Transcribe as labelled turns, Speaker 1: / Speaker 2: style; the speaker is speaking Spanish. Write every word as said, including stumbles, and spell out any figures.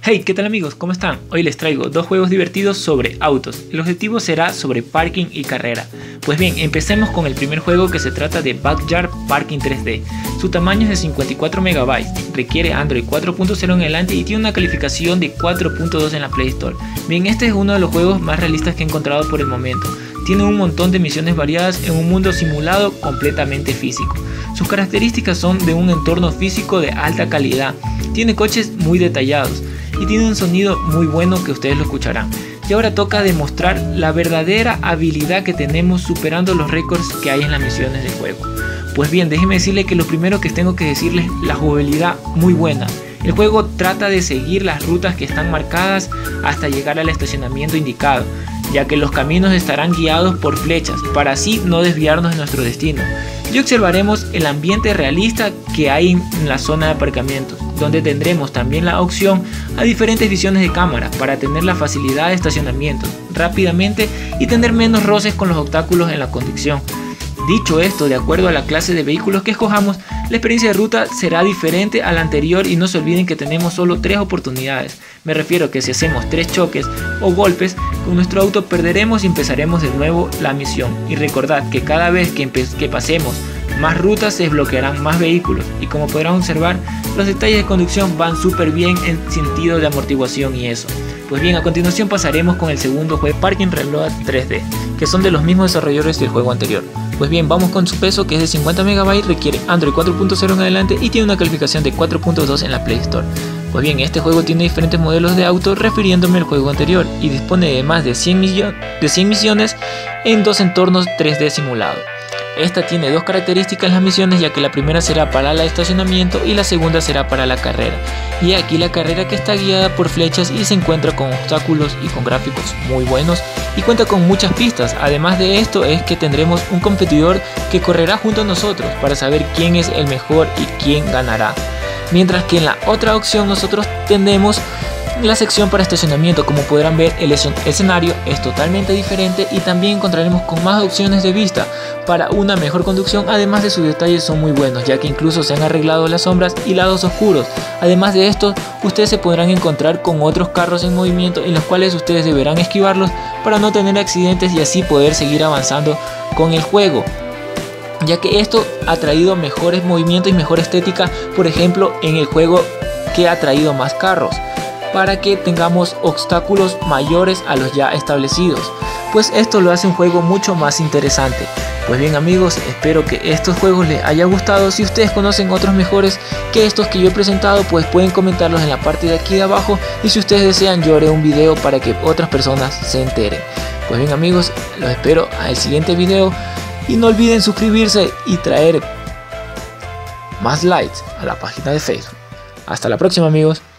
Speaker 1: Hey, ¿qué tal amigos? ¿Cómo están? Hoy les traigo dos juegos divertidos sobre autos. El objetivo será sobre parking y carrera. Pues bien, empecemos con el primer juego, que se trata de Backyard Parking tres D. Su tamaño es de cincuenta y cuatro megabytes, requiere Android cuatro punto cero en adelante y tiene una calificación de cuatro punto dos en la Play Store. Bien, este es uno de los juegos más realistas que he encontrado por el momento. Tiene un montón de misiones variadas en un mundo simulado completamente físico. Sus características son de un entorno físico de alta calidad. Tiene coches muy detallados y tiene un sonido muy bueno que ustedes lo escucharán. Y ahora toca demostrar la verdadera habilidad que tenemos superando los récords que hay en las misiones del juego. Pues bien, déjenme decirles que lo primero que tengo que decirles, la jugabilidad muy buena. El juego trata de seguir las rutas que están marcadas hasta llegar al estacionamiento indicado, ya que los caminos estarán guiados por flechas para así no desviarnos de nuestro destino. Y observaremos el ambiente realista que hay en la zona de aparcamientos, donde tendremos también la opción a diferentes visiones de cámara para tener la facilidad de estacionamiento rápidamente y tener menos roces con los obstáculos en la conducción. Dicho esto, de acuerdo a la clase de vehículos que escojamos, la experiencia de ruta será diferente a la anterior, y no se olviden que tenemos solo tres oportunidades. Me refiero a que si hacemos tres choques o golpes con nuestro auto, perderemos y empezaremos de nuevo la misión. Y recordad que cada vez que, que pasemos más rutas se desbloquearán más vehículos, y como podrán observar, los detalles de conducción van súper bien en sentido de amortiguación y eso. Pues bien, a continuación pasaremos con el segundo juego, Parking Reload tres D, que son de los mismos desarrolladores del juego anterior. Pues bien, vamos con su peso, que es de cincuenta megabytes, requiere Android cuatro punto cero en adelante y tiene una calificación de cuatro punto dos en la Play Store. Pues bien, este juego tiene diferentes modelos de auto refiriéndome al juego anterior, y dispone de más de cien, de cien misiones en dos entornos tres D simulados. Esta tiene dos características en las misiones, ya que la primera será para el estacionamiento y la segunda será para la carrera. Y aquí la carrera, que está guiada por flechas y se encuentra con obstáculos y con gráficos muy buenos y cuenta con muchas pistas. Además de esto es que tendremos un competidor que correrá junto a nosotros para saber quién es el mejor y quién ganará. Mientras que en la otra opción nosotros tenemos la sección para estacionamiento. Como podrán ver, el escenario es totalmente diferente y también encontraremos con más opciones de vista para una mejor conducción. Además de sus detalles son muy buenos, ya que incluso se han arreglado las sombras y lados oscuros. Además de esto, ustedes se podrán encontrar con otros carros en movimiento, en los cuales ustedes deberán esquivarlos para no tener accidentes y así poder seguir avanzando con el juego, ya que esto ha traído mejores movimientos y mejor estética, por ejemplo en el juego que ha traído más carros, para que tengamos obstáculos mayores a los ya establecidos, pues esto lo hace un juego mucho más interesante. Pues bien amigos, espero que estos juegos les haya gustado. Si ustedes conocen otros mejores que estos que yo he presentado, pues pueden comentarlos en la parte de aquí de abajo, y si ustedes desean, yo haré un video para que otras personas se enteren. Pues bien amigos, los espero al siguiente video y no olviden suscribirse y traer más likes a la página de Facebook. Hasta la próxima amigos.